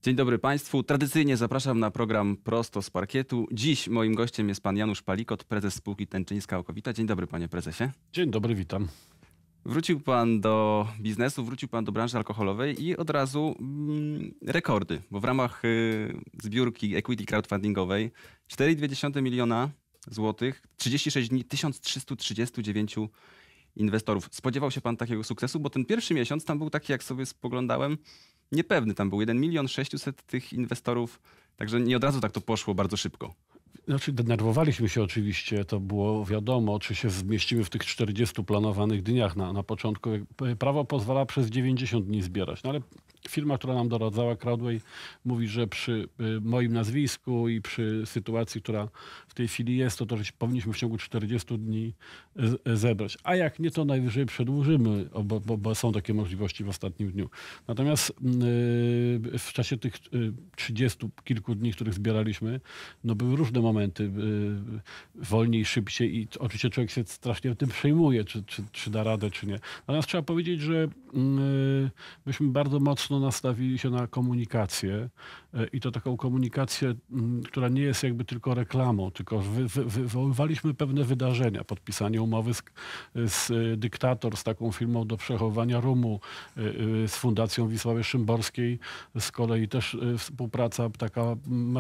Dzień dobry Państwu. Tradycyjnie zapraszam na program Prosto z Parkietu. Dziś moim gościem jest pan Janusz Palikot, prezes spółki Tęczyńska-Okowita. Dzień dobry, panie prezesie. Dzień dobry, witam. Wrócił pan do biznesu, wrócił pan do branży alkoholowej i od razu rekordy, bo w ramach zbiórki equity crowdfundingowej 4,2 miliona złotych, 36 dni, 1339 inwestorów. Spodziewał się pan takiego sukcesu? Bo ten pierwszy miesiąc tam był taki, jak sobie spoglądałem, niepewny. Tam był 1 600 000 tych inwestorów, także nie od razu tak to poszło bardzo szybko. Znaczy, denerwowaliśmy się oczywiście, to było wiadomo, czy się zmieścimy w tych 40 planowanych dniach na początku. Prawo pozwala przez 90 dni zbierać, no ale firma, która nam doradzała, Crowdway, mówi, że przy moim nazwisku i przy sytuacji, która w tej chwili jest, to że powinniśmy w ciągu 40 dni zebrać. A jak nie, to najwyżej przedłużymy, bo są takie możliwości w ostatnim dniu. Natomiast w czasie tych 30 kilku dni, których zbieraliśmy, no były różne momenty, wolniej, szybciej i oczywiście człowiek się strasznie tym przejmuje, czy da radę, czy nie. Natomiast trzeba powiedzieć, że myśmy bardzo mocno nastawili się na komunikację i to taką komunikację, która nie jest jakby tylko reklamą, tylko wywoływaliśmy pewne wydarzenia, podpisanie umowy z Dyktator, z taką firmą do przechowywania rumu, z Fundacją Wisławy Szymborskiej, z kolei też współpraca taka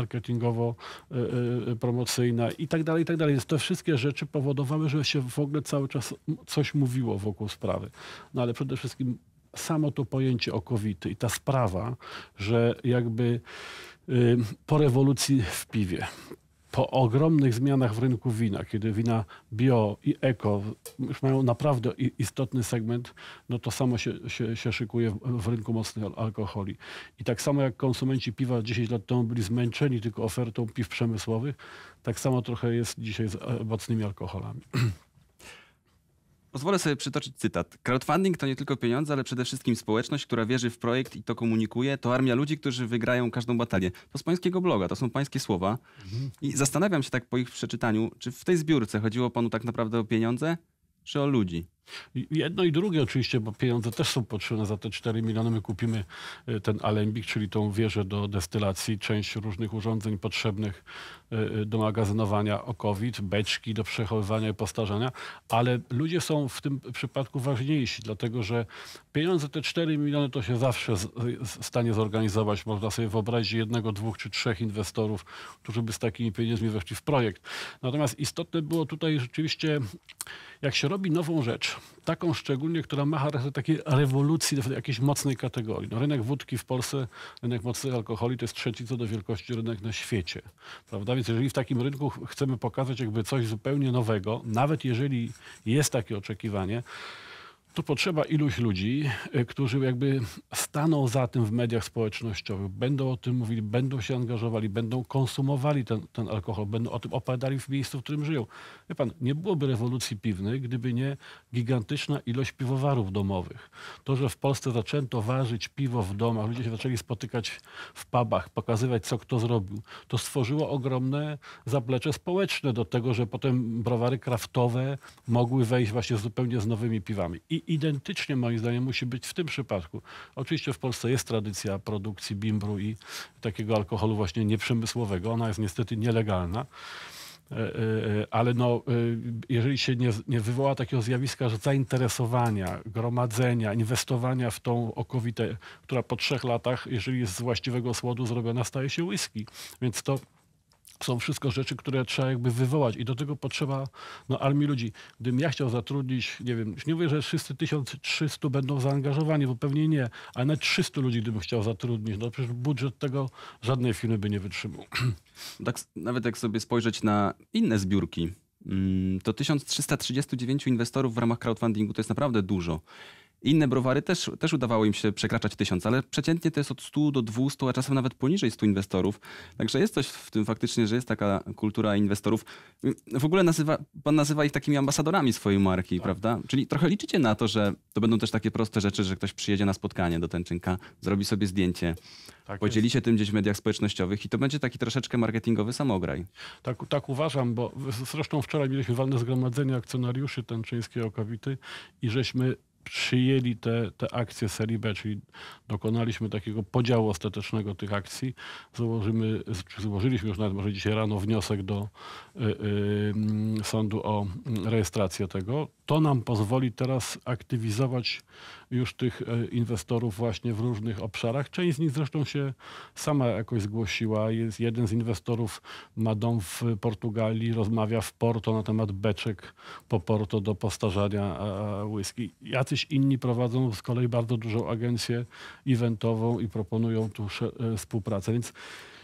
marketingowo-promocyjna i tak dalej, i tak dalej. Te wszystkie rzeczy powodowały, że się w ogóle cały czas coś mówiło wokół sprawy. No ale przede wszystkim samo to pojęcie okowity i ta sprawa, że jakby po rewolucji w piwie, po ogromnych zmianach w rynku wina, kiedy wina bio i eko już mają naprawdę istotny segment, no to samo się szykuje w rynku mocnych alkoholi. I tak samo jak konsumenci piwa 10 lat temu byli zmęczeni tylko ofertą piw przemysłowych, tak samo trochę jest dzisiaj z mocnymi alkoholami. Pozwolę sobie przytoczyć cytat. Crowdfunding to nie tylko pieniądze, ale przede wszystkim społeczność, która wierzy w projekt i to komunikuje. To armia ludzi, którzy wygrają każdą batalię. To z pańskiego bloga, to są pańskie słowa. I zastanawiam się tak po ich przeczytaniu, czy w tej zbiórce chodziło panu tak naprawdę o pieniądze, czy o ludzi? Jedno i drugie oczywiście, bo pieniądze też są potrzebne. Za te 4 miliony my kupimy ten alembik, czyli tą wieżę do destylacji, część różnych urządzeń potrzebnych do magazynowania okowit, beczki do przechowywania i postarzania, ale ludzie są w tym przypadku ważniejsi, dlatego że pieniądze, te 4 miliony to się zawsze w stanie zorganizować. Można sobie wyobrazić 1, 2 czy 3 inwestorów, którzy by z takimi pieniędzmi weszli w projekt. Natomiast istotne było tutaj rzeczywiście, jak się robi nową rzecz, taką szczególnie, która ma charakter takiej rewolucji w jakiejś mocnej kategorii. No, rynek wódki w Polsce, rynek mocnych alkoholi to jest 3. co do wielkości rynek na świecie. Prawda? Więc jeżeli w takim rynku chcemy pokazać jakby coś zupełnie nowego, nawet jeżeli jest takie oczekiwanie, to potrzeba iluś ludzi, którzy jakby staną za tym w mediach społecznościowych, będą o tym mówili, będą się angażowali, będą konsumowali ten alkohol, będą o tym opowiadali w miejscu, w którym żyją. Wie pan, nie byłoby rewolucji piwnej, gdyby nie gigantyczna ilość piwowarów domowych. To, że w Polsce zaczęto ważyć piwo w domach, ludzie się zaczęli spotykać w pubach, pokazywać, co kto zrobił, to stworzyło ogromne zaplecze społeczne do tego, że potem browary kraftowe mogły wejść właśnie zupełnie z nowymi piwami. I identycznie moim zdaniem musi być w tym przypadku. Oczywiście w Polsce jest tradycja produkcji bimbru i takiego alkoholu właśnie nieprzemysłowego. Ona jest niestety nielegalna. Ale no, jeżeli się nie wywoła takiego zjawiska, że zainteresowania, gromadzenia, inwestowania w tą okowitę, która po 3 latach, jeżeli jest z właściwego słodu zrobiona, staje się whisky. Więc to są wszystko rzeczy, które trzeba jakby wywołać i do tego potrzeba armii ludzi. Gdybym ja chciał zatrudnić, nie wiem, już nie mówię, że wszyscy 1300 będą zaangażowani, bo pewnie nie, ale nawet 300 ludzi gdybym chciał zatrudnić, no przecież budżet tego żadnej firmy by nie wytrzymał. Tak, nawet jak sobie spojrzeć na inne zbiórki, to 1339 inwestorów w ramach crowdfundingu to jest naprawdę dużo. Inne browary też udawało im się przekraczać 1000, ale przeciętnie to jest od 100 do 200, a czasem nawet poniżej 100 inwestorów. Także jest coś w tym faktycznie, że jest taka kultura inwestorów. W ogóle pan nazywa ich takimi ambasadorami swojej marki, tak, prawda? Czyli trochę liczycie na to, że to będą też takie proste rzeczy, że ktoś przyjedzie na spotkanie do Tęczynka, zrobi sobie zdjęcie, tak podzieli się tym gdzieś w mediach społecznościowych i to będzie taki troszeczkę marketingowy samograj. Tak uważam, bo zresztą wczoraj mieliśmy walne zgromadzenie akcjonariuszy Tęczyńskiej Okowity i żeśmy przyjęli te akcje serii B, czyli dokonaliśmy takiego podziału ostatecznego tych akcji. Złożyliśmy już nawet może dzisiaj rano wniosek do sądu o rejestrację tego. To nam pozwoli teraz aktywizować już tych inwestorów właśnie w różnych obszarach. Część z nich zresztą się sama jakoś zgłosiła. Jest jeden z inwestorów, ma dom w Portugalii, rozmawia w Porto na temat beczek po Porto do postarzania whisky. Jacyś inni prowadzą z kolei bardzo dużą agencję eventową i proponują tu współpracę. Więc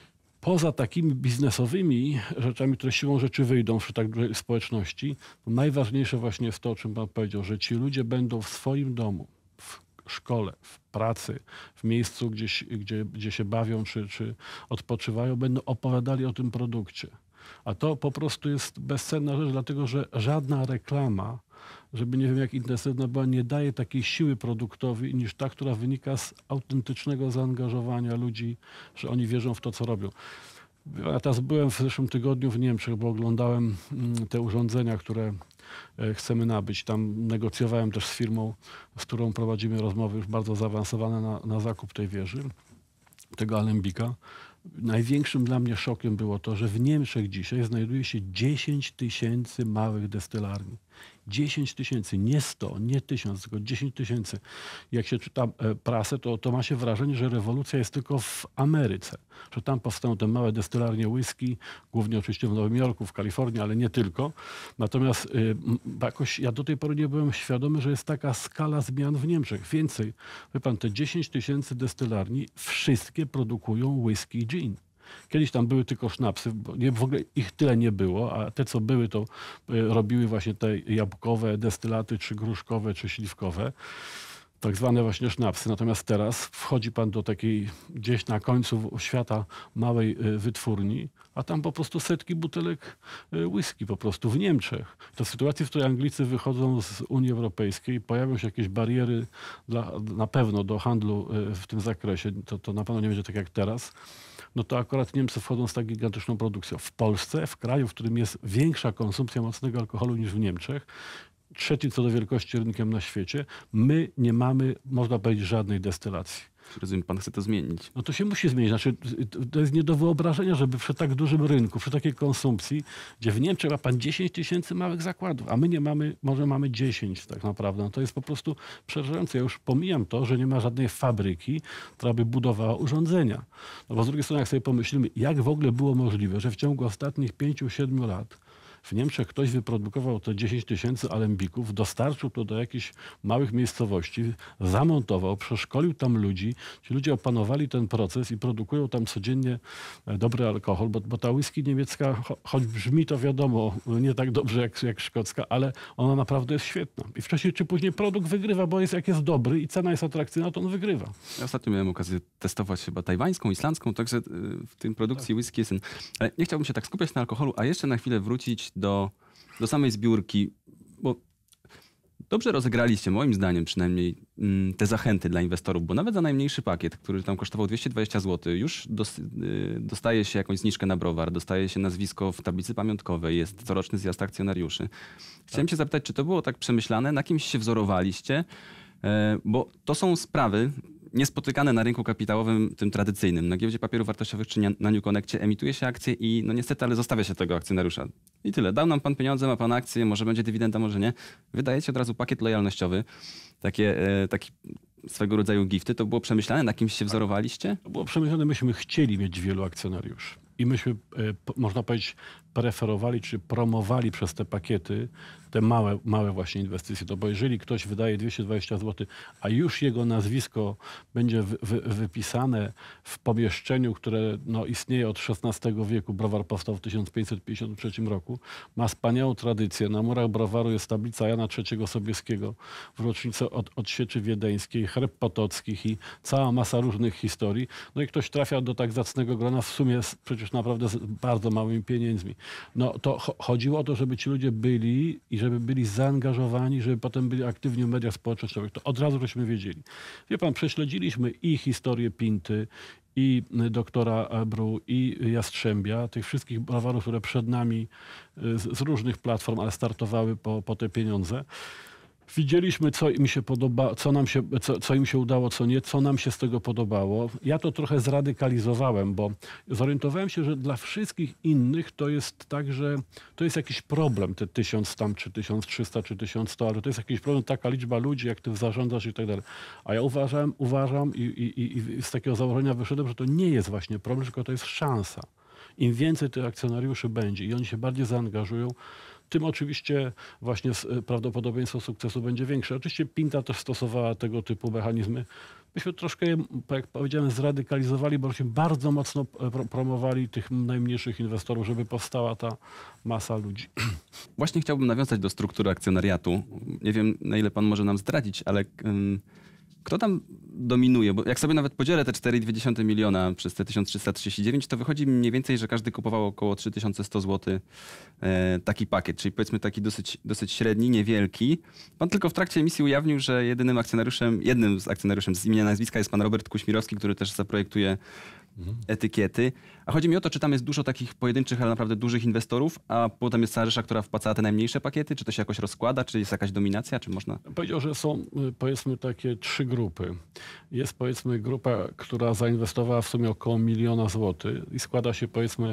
poza takimi biznesowymi rzeczami, które siłą rzeczy wyjdą przy tak dużej społeczności, to najważniejsze właśnie jest to, o czym pan powiedział, że ci ludzie będą w swoim domu, w szkole, w pracy, w miejscu, gdzie się bawią czy odpoczywają, będą opowiadali o tym produkcie. A to po prostu jest bezcenna rzecz, dlatego że żadna reklama, żeby nie wiem jak intensywna była, nie daje takiej siły produktowi niż ta, która wynika z autentycznego zaangażowania ludzi, że oni wierzą w to, co robią. Ja teraz byłem w zeszłym tygodniu w Niemczech, bo oglądałem te urządzenia, które chcemy nabyć. Tam negocjowałem też z firmą, z którą prowadzimy rozmowy już bardzo zaawansowane na zakup tej wieży, tego alembika. Największym dla mnie szokiem było to, że w Niemczech dzisiaj znajduje się 10 000 małych destylarni. 10 000, nie 100, nie 1000, tylko 10 000. Jak się czyta prasę, to ma się wrażenie, że rewolucja jest tylko w Ameryce. Że tam powstają te małe destylarnie whisky, głównie oczywiście w Nowym Jorku, w Kalifornii, ale nie tylko. Natomiast jakoś ja do tej pory nie byłem świadomy, że jest taka skala zmian w Niemczech. Więcej, wie pan, te 10 000 destylarni wszystkie produkują whisky i gin. Kiedyś tam były tylko sznapsy, bo w ogóle ich tyle nie było, a te co były to robiły właśnie te jabłkowe destylaty, czy gruszkowe, czy śliwkowe. Tak zwane właśnie sznapsy. Natomiast teraz wchodzi pan do takiej gdzieś na końcu świata małej wytwórni, a tam po prostu setki butelek whisky po prostu w Niemczech. To w sytuacji, w której Anglicy wychodzą z Unii Europejskiej, pojawią się jakieś bariery na pewno do handlu w tym zakresie, to na pewno nie będzie tak jak teraz, no to akurat Niemcy wchodzą z tak gigantyczną produkcją. W Polsce, w kraju, w którym jest większa konsumpcja mocnego alkoholu niż w Niemczech, trzecim co do wielkości rynkiem na świecie, my nie mamy, można powiedzieć, żadnej destylacji. Rozumiem, pan chce to zmienić. No to się musi zmienić. Znaczy, to jest nie do wyobrażenia, żeby przy tak dużym rynku, przy takiej konsumpcji, gdzie w Niemczech ma pan 10 000 małych zakładów, a my nie mamy, może mamy 10 tak naprawdę. No to jest po prostu przerażające. Ja już pomijam to, że nie ma żadnej fabryki, która by budowała urządzenia. No bo z drugiej strony, jak sobie pomyślimy, jak w ogóle było możliwe, że w ciągu ostatnich 5-7 lat w Niemczech ktoś wyprodukował te 10 000 alembików, dostarczył to do jakichś małych miejscowości, zamontował, przeszkolił tam ludzi. Ci ludzie opanowali ten proces i produkują tam codziennie dobry alkohol, bo ta whisky niemiecka, choć brzmi to wiadomo, nie tak dobrze jak szkocka, ale ona naprawdę jest świetna. I wcześniej czy później produkt wygrywa, bo jak jest dobry i cena jest atrakcyjna, to on wygrywa. Ja ostatnio miałem okazję testować chyba tajwańską, islandzką, także w tym produkcji whisky jest... Ale nie chciałbym się tak skupiać na alkoholu, a jeszcze na chwilę wrócić do samej zbiórki, bo dobrze rozegraliście, moim zdaniem przynajmniej, te zachęty dla inwestorów, bo nawet za najmniejszy pakiet, który tam kosztował 220 zł, już dostaje się jakąś zniżkę na browar, dostaje się nazwisko w tablicy pamiątkowej, jest coroczny zjazd akcjonariuszy. Chciałem cię zapytać, czy to było tak przemyślane, na kimś się wzorowaliście, bo to są sprawy niespotykane na rynku kapitałowym, tym tradycyjnym. Na giełdzie papierów wartościowych czy na New Connectie emituje się akcje i no niestety, ale zostawia się tego akcjonariusza. I tyle. Dał nam pan pieniądze, ma pan akcje, może będzie dywidenda, może nie. Wydajecie od razu pakiet lojalnościowy, taki swego rodzaju gifty. To było przemyślane? Na kimś się wzorowaliście? To było przemyślane. Myśmy chcieli mieć wielu akcjonariuszy. I myśmy, można powiedzieć, preferowali czy promowali przez te pakiety te małe właśnie inwestycje. To bo jeżeli ktoś wydaje 220 zł, a już jego nazwisko będzie wypisane w pomieszczeniu, które no, istnieje od XVI wieku, browar powstał w 1553 roku, ma wspaniałą tradycję. Na murach browaru jest tablica Jana III Sobieskiego w rocznicę od sieczy wiedeńskiej, herb potockich i cała masa różnych historii. No i ktoś trafia do tak zacnego grona w sumie przecież naprawdę z bardzo małymi pieniędzmi. No to chodziło o to, żeby ci ludzie byli i żeby byli zaangażowani, żeby potem byli aktywni w mediach społecznościowych. To od razu żeśmy wiedzieli. Wie pan, prześledziliśmy i historię Pinty, i doktora Bru, i Jastrzębia, tych wszystkich browarów, które przed nami z różnych platform, ale startowały po te pieniądze. Widzieliśmy, co im się podoba, co im się udało, co nie, co nam się z tego podobało. Ja to trochę zradykalizowałem, bo zorientowałem się, że dla wszystkich innych to jest tak, że to jest jakiś problem, te 1000 tam, czy 1300, czy 1100, ale to jest jakiś problem, taka liczba ludzi, jak ty zarządzasz i tak dalej. A ja uważam i z takiego założenia wyszedłem, że to nie jest właśnie problem, tylko to jest szansa. Im więcej tych akcjonariuszy będzie i oni się bardziej zaangażują, tym oczywiście właśnie prawdopodobieństwo sukcesu będzie większe. Oczywiście Pinta też stosowała tego typu mechanizmy. Myśmy troszkę, jak powiedziałem, zradykalizowali, bo bardzo mocno promowali tych najmniejszych inwestorów, żeby powstała ta masa ludzi. Właśnie chciałbym nawiązać do struktury akcjonariatu. Nie wiem, na ile pan może nam zdradzić, ale kto tam dominuje? Bo jak sobie nawet podzielę te 4,2 miliona przez te 1339, to wychodzi mi mniej więcej, że każdy kupował około 3100 zł taki pakiet, czyli powiedzmy taki dosyć średni, niewielki. Pan tylko w trakcie emisji ujawnił, że jednym z akcjonariuszem z imienia nazwiska jest pan Robert Kuśmirowski, który też zaprojektuje etykiety. A chodzi mi o to, czy tam jest dużo takich pojedynczych, ale naprawdę dużych inwestorów, a potem jest cała rzesza, która wpłacała te najmniejsze pakiety? Czy to się jakoś rozkłada? Czy jest jakaś dominacja? Czy można... Powiedział, że są powiedzmy takie 3 grupy. Jest powiedzmy grupa, która zainwestowała w sumie około 1 000 000 złotych i składa się powiedzmy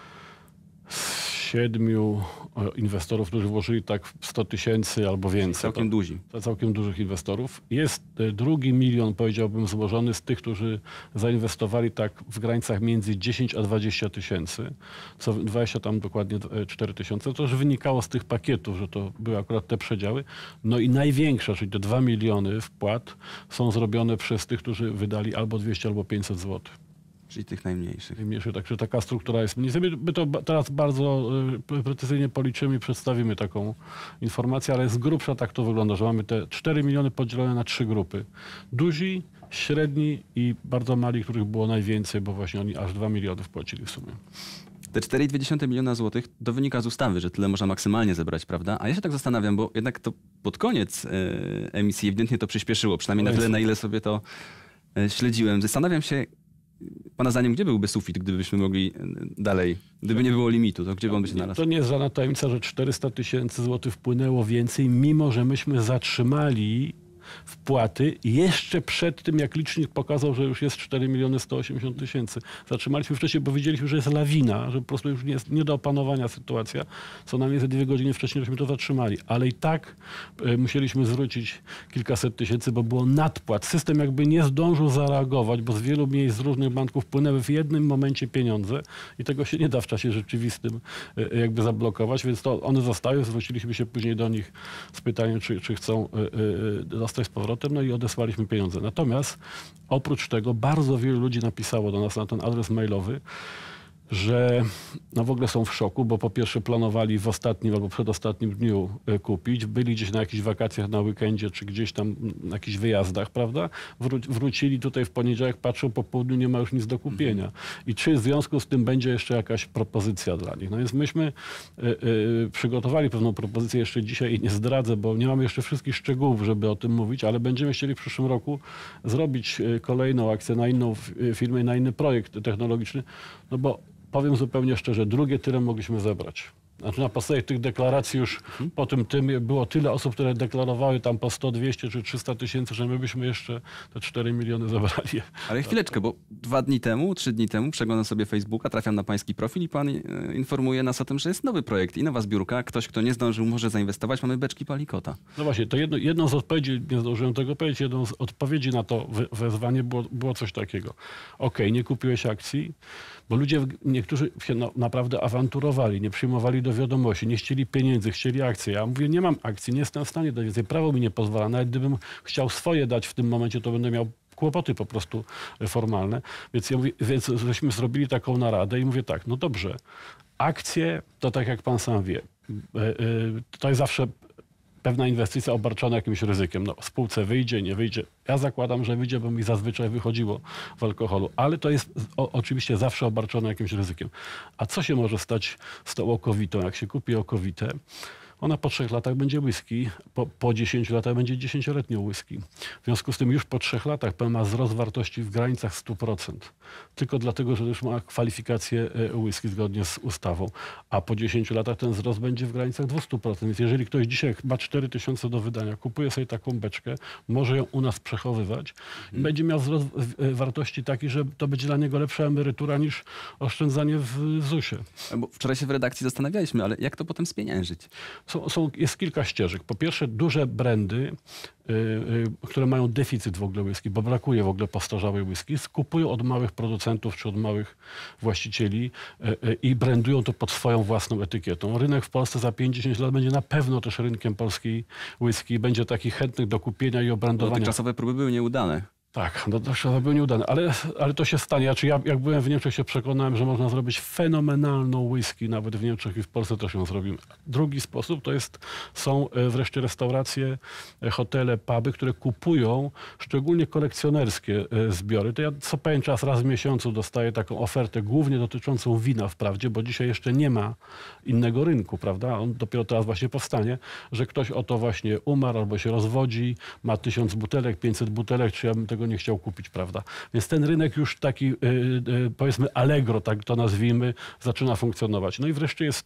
z 7 inwestorów, którzy włożyli tak 100 000 albo więcej. Całkiem duzi. Całkiem dużych inwestorów. Jest drugi milion, powiedziałbym, złożony z tych, którzy zainwestowali tak w granicach między 10 a 20 tysięcy, co 20 tam dokładnie 4 tysiące. To już wynikało z tych pakietów, że to były akurat te przedziały. No i największa, czyli te 2 miliony wpłat są zrobione przez tych, którzy wydali albo 200, albo 500 złotych. Czyli tych najmniejszych. Także taka struktura jest. My to teraz bardzo precyzyjnie policzymy i przedstawimy taką informację, ale z grubsza tak to wygląda, że mamy te 4 miliony podzielone na 3 grupy. Duzi, średni i bardzo mali, których było najwięcej, bo właśnie oni aż 2 miliony wpłacili w sumie. Te 4,2 miliona złotych to wynika z ustawy, że tyle można maksymalnie zebrać, prawda? A ja się tak zastanawiam, bo jednak to pod koniec emisji ewidentnie to przyspieszyło, przynajmniej na tyle, na ile sobie to śledziłem. Zastanawiam się, pana zdaniem, gdzie byłby sufit, gdybyśmy mogli dalej, gdyby nie było limitu, to gdzie by on by się znalazł? To nie jest żadna tajemnica, że 400 000 złotych wpłynęło więcej, mimo że myśmy zatrzymali wpłaty jeszcze przed tym, jak licznik pokazał, że już jest 4 180 000. Zatrzymaliśmy wcześniej, bo widzieliśmy, że jest lawina, że po prostu już jest nie do opanowania sytuacja. Co najmniej ze 2 godziny wcześniej żeśmy to zatrzymali. Ale i tak musieliśmy zwrócić kilkaset tysięcy, bo było nadpłat. System jakby nie zdążył zareagować, bo z wielu miejsc, z różnych banków płynęły w jednym momencie pieniądze i tego się nie da w czasie rzeczywistym jakby zablokować, więc to one zostały. Zwróciliśmy się później do nich z pytaniem, czy chcą dostać z powrotem, no i odesłaliśmy pieniądze. Natomiast oprócz tego bardzo wielu ludzi napisało do nas na ten adres mailowy, że no w ogóle są w szoku, bo po pierwsze planowali w ostatnim albo przedostatnim dniu kupić, byli gdzieś na jakichś wakacjach na weekendzie, czy gdzieś tam na jakichś wyjazdach, prawda? Wrócili tutaj w poniedziałek, patrzą po południu, nie ma już nic do kupienia. I czy w związku z tym będzie jeszcze jakaś propozycja dla nich? No więc myśmy przygotowali pewną propozycję jeszcze dzisiaj i nie zdradzę, bo nie mamy jeszcze wszystkich szczegółów, żeby o tym mówić, ale będziemy chcieli w przyszłym roku zrobić kolejną akcję na inną firmę i na inny projekt technologiczny, no bo powiem zupełnie szczerze, drugie tyle mogliśmy zebrać. Znaczy na podstawie tych deklaracji już po tym było tyle osób, które deklarowały tam po 100, 200 czy 300 tysięcy, że my byśmy jeszcze te 4 miliony zebrali. Ale chwileczkę, bo 3 dni temu przeglądam sobie Facebooka, trafiam na pański profil i pan informuje nas o tym, że jest nowy projekt i nowa zbiórka. Ktoś, kto nie zdążył, może zainwestować. Mamy beczki Palikota. No właśnie, to jedną z odpowiedzi, nie zdążyłem tego powiedzieć, jedną z odpowiedzi na to wezwanie było coś takiego. Okej, nie kupiłeś akcji, bo ludzie, niektórzy się naprawdę awanturowali, nie przyjmowali do wiadomości, nie chcieli pieniędzy, chcieli akcje. Ja mówię, nie mam akcji, nie jestem w stanie dać więcej. Prawo mi nie pozwala. Nawet gdybym chciał swoje dać w tym momencie, to będę miał kłopoty po prostu formalne. Więc ja mówię, więc żeśmy zrobili taką naradę i mówię tak, no dobrze, akcje to tak jak pan sam wie, to jest zawsze pewna inwestycja obarczona jakimś ryzykiem. No, spółce wyjdzie, nie wyjdzie. Ja zakładam, że wyjdzie, bo mi zazwyczaj wychodziło w alkoholu. Ale to jest oczywiście zawsze obarczone jakimś ryzykiem. A co się może stać z tą okowitą? Jak się kupi okowitę, Ona po 3 latach będzie whisky, po 10 latach będzie 10-letnią whisky. W związku z tym już po 3 latach PEN ma wzrost wartości w granicach 100%. Tylko dlatego, że już ma kwalifikację whisky zgodnie z ustawą. A po 10 latach ten wzrost będzie w granicach 200%. Więc jeżeli ktoś dzisiaj ma 4000 do wydania, kupuje sobie taką beczkę, może ją u nas przechowywać, będzie miał wzrost wartości taki, że to będzie dla niego lepsza emerytura niż oszczędzanie w ZUS-ie. Bo wczoraj się w redakcji zastanawialiśmy, ale jak to potem spieniężyć? Jest kilka ścieżek. Po pierwsze, duże brandy, które mają deficyt w ogóle whisky, bo brakuje w ogóle postarzałej whisky, skupują od małych producentów czy od małych właścicieli i brandują to pod swoją własną etykietą. Rynek w Polsce za 5-10 lat będzie na pewno też rynkiem polskiej whisky. Będzie takich chętnych do kupienia i obrandowania. Dotychczasowe próby były nieudane. Tak, to były nieudane, ale to się stanie. Znaczy jak byłem w Niemczech, się przekonałem, że można zrobić fenomenalną whisky, nawet w Niemczech i w Polsce też ją zrobimy. Drugi sposób są wreszcie restauracje, hotele, puby, które kupują szczególnie kolekcjonerskie zbiory. To ja co pewien czas, raz w miesiącu dostaję taką ofertę, głównie dotyczącą wina wprawdzie, bo dzisiaj jeszcze nie ma innego rynku, prawda? On dopiero teraz właśnie powstanie, że ktoś o to właśnie umarł albo się rozwodzi, ma 1000 butelek, 500 butelek, czy ja bym tego nie chciał kupić, prawda? Więc ten rynek już taki, powiedzmy Allegro, tak to nazwijmy, zaczyna funkcjonować. No i wreszcie jest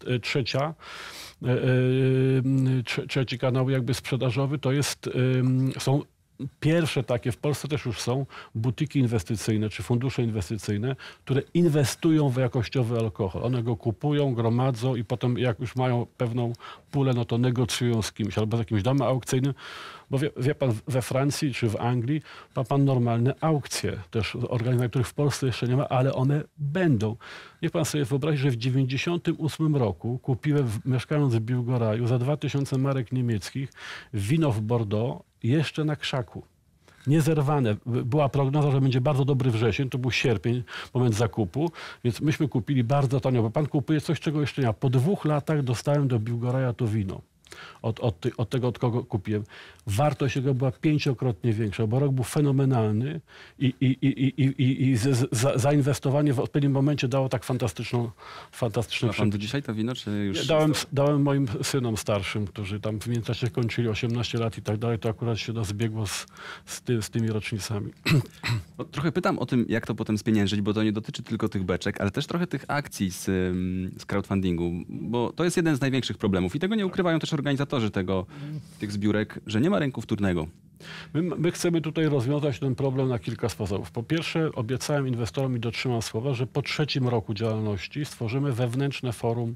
trzeci kanał jakby sprzedażowy, są pierwsze takie, w Polsce też już są, butiki inwestycyjne czy fundusze inwestycyjne, które inwestują w jakościowy alkohol. One go kupują, gromadzą i potem jak już mają pewną pulę, no to negocjują z kimś albo z jakimś domem aukcyjnym. Bo wie pan, we Francji czy w Anglii ma pan normalne aukcje, też organizacje, których w Polsce jeszcze nie ma, ale one będą. Niech pan sobie wyobrazi, że w 1998 roku kupiłem, mieszkając w Biłgoraju, za 2000 marek niemieckich wino w Bordeaux jeszcze na krzaku. Niezerwane. Była prognoza, że będzie bardzo dobry wrzesień, to był sierpień, moment zakupu, więc myśmy kupili bardzo tanio, bo pan kupuje coś, czego jeszcze nie ma. Po 2 latach dostałem do Biłgoraja to wino. Od tego, od kogo kupiłem. Wartość jego była 5-krotnie większa, bo rok był fenomenalny i zainwestowanie w odpowiednim momencie dało tak fantastyczną A pan do dzisiaj to wino, czy już... Dałem moim synom starszym, którzy tam w międzyczasie kończyli 18 lat i tak dalej, to akurat się zbiegło z tymi rocznicami. No, trochę pytam o tym, jak to potem spieniężyć, bo to nie dotyczy tylko tych beczek, ale też trochę tych akcji z crowdfundingu, bo to jest jeden z największych problemów i tego nie ukrywają też organizatorzy tych zbiórek, że nie ma rynku wtórnego. My chcemy tutaj rozwiązać ten problem na kilka sposobów. Po pierwsze, obiecałem inwestorom i dotrzymam słowa, że po 3. roku działalności stworzymy wewnętrzne forum,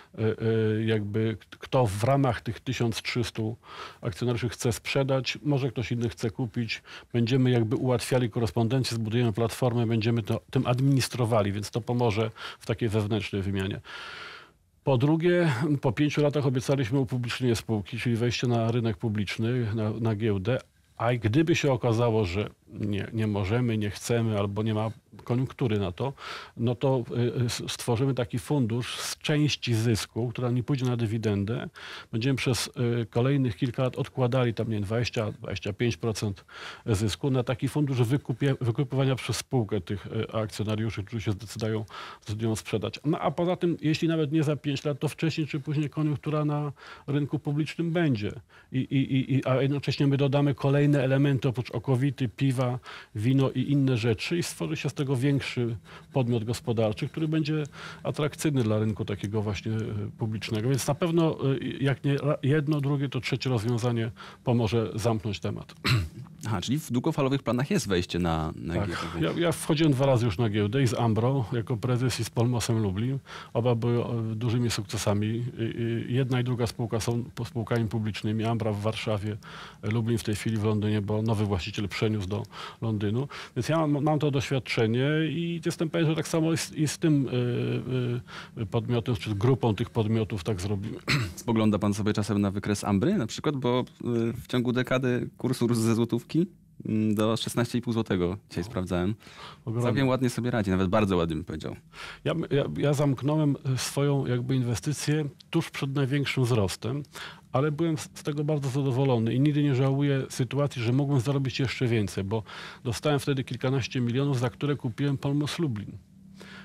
jakby kto w ramach tych 1300 akcjonariuszy chce sprzedać, może ktoś inny chce kupić. Będziemy jakby ułatwiali korespondencję, zbudujemy platformę, będziemy tym administrowali, więc to pomoże w takiej wewnętrznej wymianie. Po drugie, po 5 latach obiecaliśmy upublicznienie spółki, czyli wejście na rynek publiczny, na giełdę, a gdyby się okazało, że nie możemy, nie chcemy albo nie ma koniunktury na to, no to stworzymy taki fundusz z części zysku, która nie pójdzie na dywidendę. Będziemy przez kolejnych kilka lat odkładali tam, nie wiem, 20-25% zysku na taki fundusz wykupywania przez spółkę tych akcjonariuszy, którzy się zdecydują sprzedać. No a poza tym, jeśli nawet nie za 5 lat, to wcześniej czy później koniunktura na rynku publicznym będzie. A jednocześnie my dodamy kolejne elementy oprócz okowity, piwa, wino i inne rzeczy i stworzy się z tego większy podmiot gospodarczy, który będzie atrakcyjny dla rynku takiego właśnie publicznego. Więc na pewno jak nie jedno, drugie, to trzecie rozwiązanie pomoże zamknąć temat. Aha, czyli w długofalowych planach jest wejście na tak. giełdę. Ja wchodziłem 2 razy już na giełdę i z Ambro jako prezes i z Polmosem Lublin. Oba były dużymi sukcesami. Jedna i druga spółka są spółkami publicznymi. Ambra w Warszawie, Lublin w tej chwili w Londynie, bo nowy właściciel przeniósł do Londynu. Więc ja mam to doświadczenie i jestem pewien, że tak samo i z tym podmiotem, czy grupą tych podmiotów tak zrobimy. Spogląda pan sobie czasem na wykres Ambry na przykład, bo w ciągu dekady kurs urósł ze złotówki do 16,5 zł. Dzisiaj sprawdzałem. Całkiem ładnie sobie radzi, nawet bardzo ładnie bym powiedział. Ja zamknąłem swoją jakby inwestycję tuż przed największym wzrostem, ale byłem z tego bardzo zadowolony i nigdy nie żałuję sytuacji, że mogłem zarobić jeszcze więcej, bo dostałem wtedy kilkanaście milionów, za które kupiłem Polmos Lublin.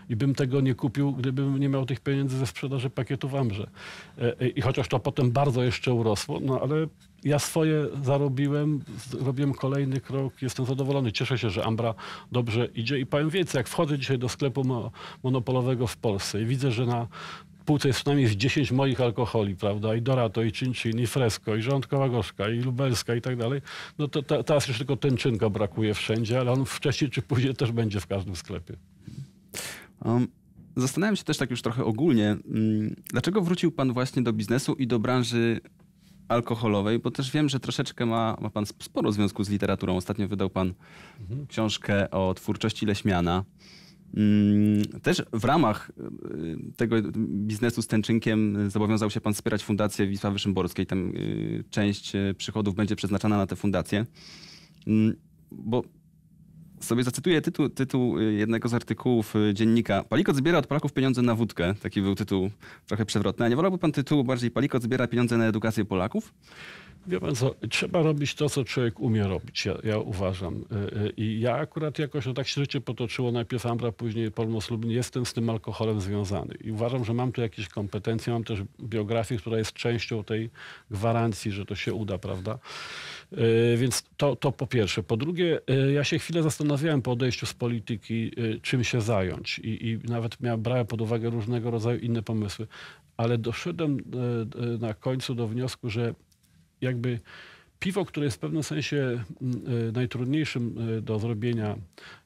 i bym tego nie kupił, gdybym nie miał tych pieniędzy ze sprzedaży pakietów w Ambrze. I chociaż to potem bardzo jeszcze urosło, no ale ja swoje zarobiłem, zrobiłem kolejny krok, jestem zadowolony. Cieszę się, że Ambra dobrze idzie i powiem więcej, jak wchodzę dzisiaj do sklepu monopolowego w Polsce i widzę, że na półce jest przynajmniej z 10 moich alkoholi, prawda? I Dorato, i Cincin, i Fresco, i Żołądkowa Gorzka, i Lubelska i tak dalej. No to teraz już tylko Tenczynka brakuje wszędzie, ale on wcześniej czy później też będzie w każdym sklepie. Zastanawiam się też tak już trochę ogólnie, dlaczego wrócił pan właśnie do biznesu i do branży alkoholowej, bo też wiem, że troszeczkę ma pan sporo związku z literaturą. Ostatnio wydał pan książkę o twórczości Leśmiana. Też w ramach tego biznesu z Tenczynkiem zobowiązał się pan wspierać Fundację Wisławy Szymborskiej. Tam część przychodów będzie przeznaczana na tę fundację. Bo sobie zacytuję tytuł jednego z artykułów dziennika. Palikot zbiera od Polaków pieniądze na wódkę. Taki był tytuł trochę przewrotny. A nie wolałby pan tytułu bardziej Palikot zbiera pieniądze na edukację Polaków? Wie pan co, trzeba robić to, co człowiek umie robić, ja uważam. I ja akurat jakoś tak się życie potoczyło, najpierw Ambra, później Polmos Lublin, jestem z tym alkoholem związany. I uważam, że mam tu jakieś kompetencje, mam też biografię, która jest częścią tej gwarancji, że to się uda, prawda? Więc to po pierwsze. Po drugie, ja się chwilę zastanawiałem po odejściu z polityki, czym się zająć. I nawet brałem pod uwagę różnego rodzaju inne pomysły. Ale doszedłem na końcu do wniosku, że jakby piwo, które jest w pewnym sensie najtrudniejszym do zrobienia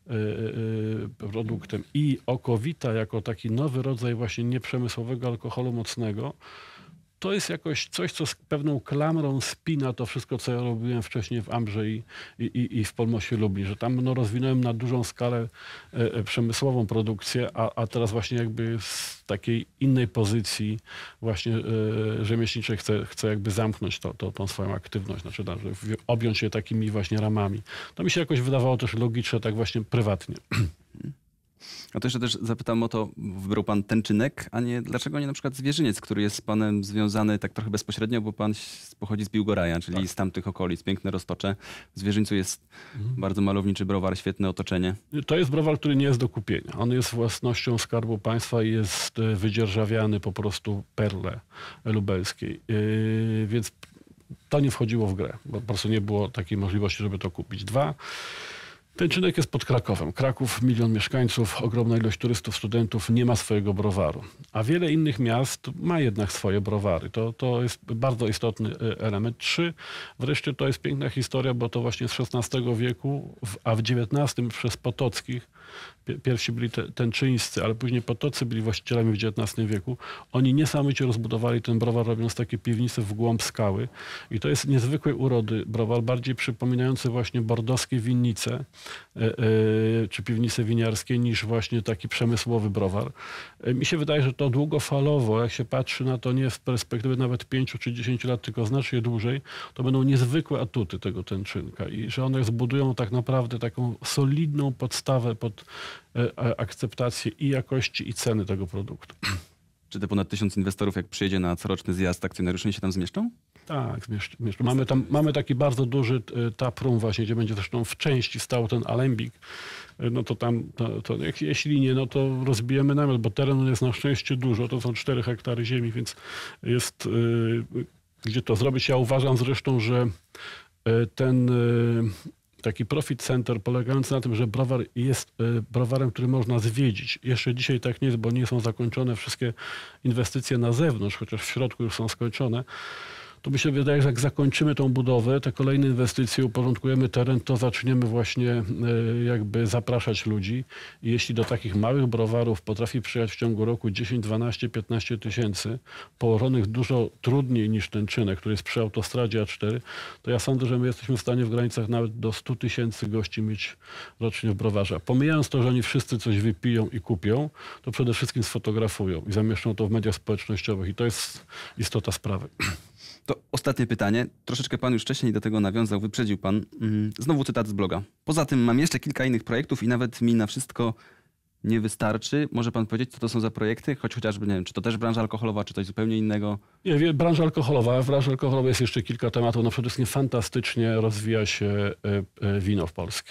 produktem i okowita jako taki nowy rodzaj właśnie nieprzemysłowego alkoholu mocnego, to jest jakoś coś, co z pewną klamrą spina to wszystko, co ja robiłem wcześniej w Ambrze i w Polmosie Lublin, że tam rozwinąłem na dużą skalę przemysłową produkcję, a teraz właśnie jakby z takiej innej pozycji właśnie rzemieślniczej chcę jakby zamknąć tą swoją aktywność, znaczy objąć się takimi właśnie ramami. To mi się jakoś wydawało też logiczne, tak właśnie prywatnie. A to jeszcze też zapytam o to, wybrał pan Tenczynek, a nie dlaczego nie na przykład Zwierzyniec, który jest z panem związany tak trochę bezpośrednio, bo pan pochodzi z Biłgoraja, czyli tak, z tamtych okolic, piękne Roztocze. W Zwierzyńcu jest bardzo malowniczy browar, świetne otoczenie. To jest browar, który nie jest do kupienia. On jest własnością Skarbu Państwa i jest wydzierżawiany po prostu perle lubelskiej. Więc to nie wchodziło w grę, bo po prostu nie było takiej możliwości, żeby to kupić. Dwa, Tenczynek jest pod Krakowem. Kraków, 1 milion mieszkańców, ogromna ilość turystów, studentów, nie ma swojego browaru. A wiele innych miast ma jednak swoje browary. To jest bardzo istotny element. 3, wreszcie to jest piękna historia, bo to właśnie z XVI wieku, a w XIX przez Potockich, pierwsi byli tenczyńscy, ale później Potocy byli właścicielami w XIX wieku. Oni niesamowicie rozbudowali ten browar, robiąc takie piwnice w głąb skały. I to jest niezwykłej urody browar, bardziej przypominający właśnie bordowskie winnice, czy piwnice winiarskie, niż właśnie taki przemysłowy browar. Mi się wydaje, że to długofalowo, jak się patrzy na to nie z perspektywy nawet 5 czy 10 lat, tylko znacznie dłużej, to będą niezwykłe atuty tego Tenczynka i że one zbudują tak naprawdę taką solidną podstawę pod akceptację i jakości, i ceny tego produktu. Czy te ponad 1000 inwestorów, jak przyjedzie na coroczny zjazd akcjonariuszy, się tam zmieszczą? Tak, zmieszczą. Mamy taki bardzo duży taproom właśnie, gdzie będzie zresztą w części stał ten alembik. No to tam, jeśli nie, no to rozbijemy namiot, bo teren jest na szczęście dużo. To są 4 hektary ziemi, więc jest gdzie to zrobić. Ja uważam zresztą, że ten taki profit center polegający na tym, że browar jest browarem, który można zwiedzić. Jeszcze dzisiaj tak nie jest, bo nie są zakończone wszystkie inwestycje na zewnątrz, chociaż w środku już są skończone. To mi się wydaje, że jak zakończymy tą budowę, te kolejne inwestycje, uporządkujemy teren, to zaczniemy właśnie jakby zapraszać ludzi. I jeśli do takich małych browarów potrafi przyjechać w ciągu roku 10, 12, 15 tysięcy, położonych dużo trudniej niż Tenczynek, który jest przy autostradzie A4, to ja sądzę, że my jesteśmy w stanie w granicach nawet do 100 tysięcy gości mieć rocznie w browarze. Pomijając to, że oni wszyscy coś wypiją i kupią, to przede wszystkim sfotografują i zamieszczą to w mediach społecznościowych. I to jest istota sprawy. To ostatnie pytanie. Troszeczkę pan już wcześniej do tego nawiązał, wyprzedził pan. Znowu cytat z bloga. Poza tym mam jeszcze kilka innych projektów i nawet mi na wszystko nie wystarczy. Może pan powiedzieć, co to są za projekty? Chociażby, nie wiem, czy to też branża alkoholowa, czy coś zupełnie innego? Nie, branża alkoholowa. W branży alkoholowej jest jeszcze kilka tematów. No przede wszystkim fantastycznie rozwija się wino w Polsce.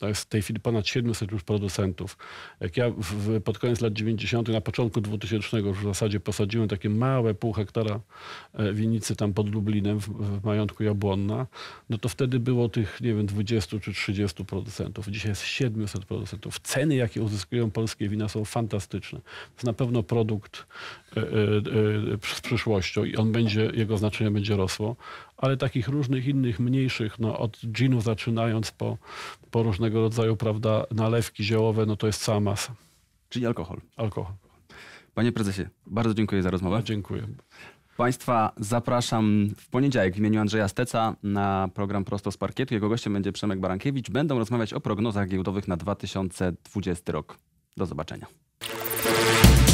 To jest w tej chwili ponad 700 już producentów. Jak ja pod koniec lat 90., na początku 2000 już w zasadzie posadziłem takie małe pół hektara winnicy tam pod Lublinem w majątku Jabłonna, no to wtedy było tych, nie wiem, 20 czy 30 producentów. Dzisiaj jest 700 producentów. Ceny, jakie uzyskują polskie wina, są fantastyczne. To jest na pewno produkt z przyszłością i jego znaczenie będzie rosło, ale takich różnych innych, mniejszych, no od ginu zaczynając po różnego rodzaju, prawda, nalewki ziołowe, no to jest cała masa. Czyli alkohol. Alkohol. Panie prezesie, bardzo dziękuję za rozmowę. Dziękuję. Państwa zapraszam w poniedziałek w imieniu Andrzeja Steca na program Prosto z Parkietu. Jego gościem będzie Przemek Barankiewicz. Będą rozmawiać o prognozach giełdowych na 2020 rok. Do zobaczenia.